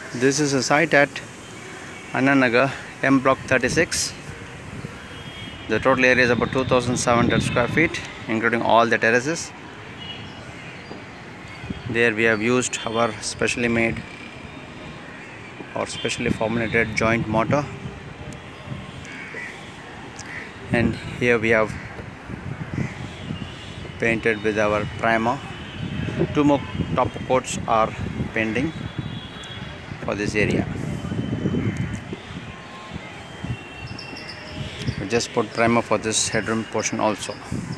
This is a site at Annanagar, M Block 36. The total area is about 2,700 square feet, including all the terraces. There we have used our specially made or specially formulated joint mortar, and here we have painted with our primer. 2 more top coats are pending for this area. We just put primer for this headroom portion also.